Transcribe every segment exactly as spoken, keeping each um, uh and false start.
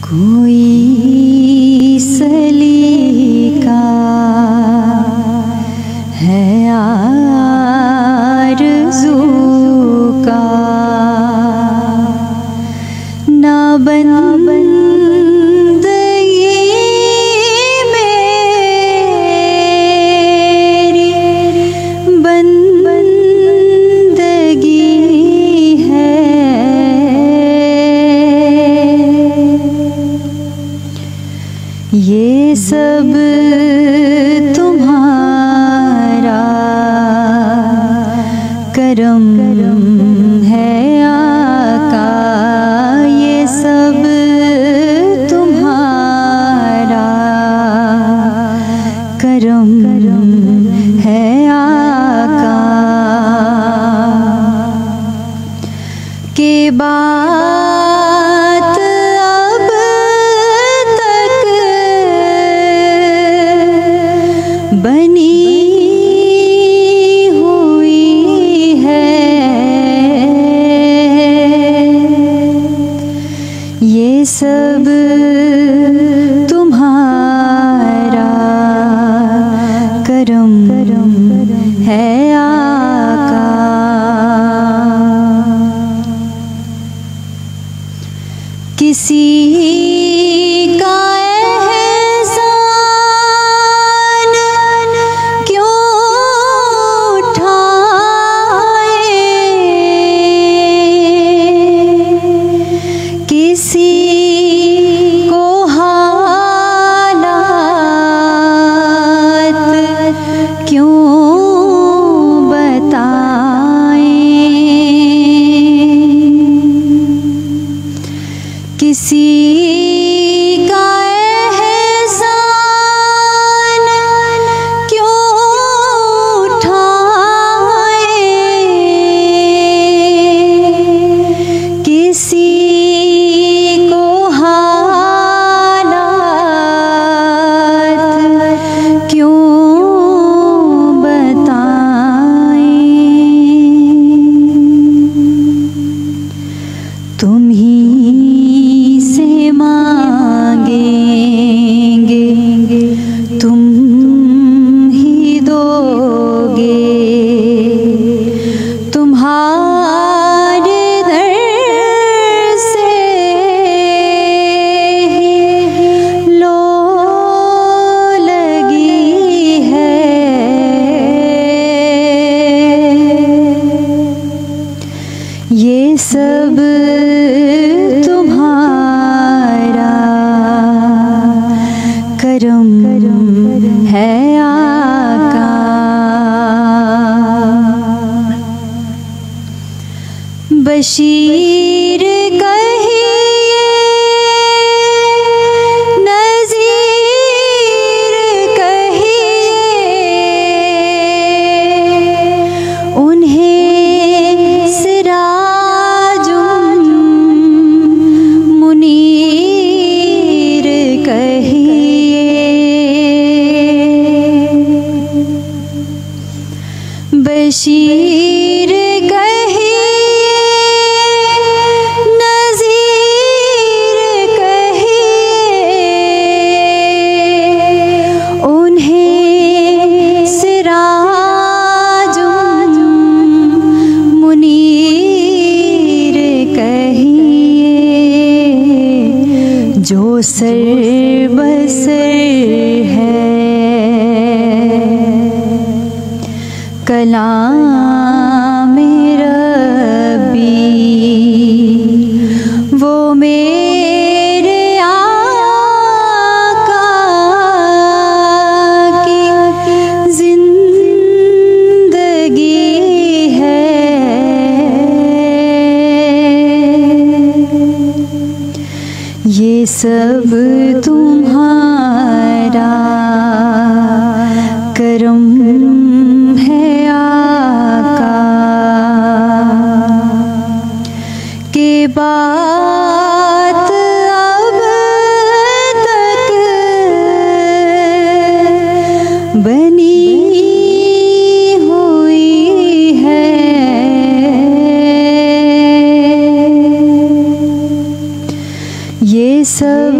कोई सलीका है आरज़ू का, ना बंदगी मेरी बंदगी है। ये सब तुम्हारा करम है आका, ये सब तुम्हारा करम है आका। के बात अब तक बनी हुई है, ये सब तुम्हारा करम है आका। किसी का एहसान क्यों उठाए, किसी को हालात क्यों बताएं, किसी का एहसान क्यों उठाए, किसी को हालात क्यों बताएं। तुम ही से मांगेंगे, तुम ही दोगे, तुम्हारे दर से ही लो लगी है। ये सब तुम्हारा करम है आका। बशीर कहिए, नज़ीर कहिए, उन्हें सिराजुम मुनीर कहिए। बशीर कहिए, नज़ीर कहिए, उन्हें सिराजुम मुनीर कहिए। जो सर बसर है कलाम रब्बी, वो मेरे आका की जिंदगी है। ये सब तुम्हारा करम है आका। के बात अब तक बनी हुई है, ये सब सब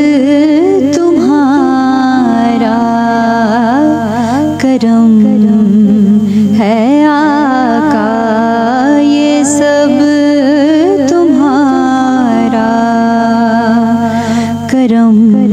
तुम्हारा करम है आका, ये सब तुम्हारा करम